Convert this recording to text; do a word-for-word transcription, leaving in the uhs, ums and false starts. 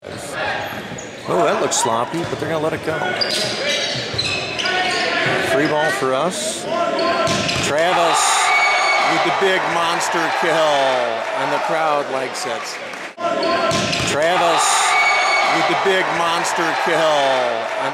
Oh, that looks sloppy, but they're going to let it go. Free ball for us. Travis with the big monster kill, and the crowd likes it. Travis with the big monster kill.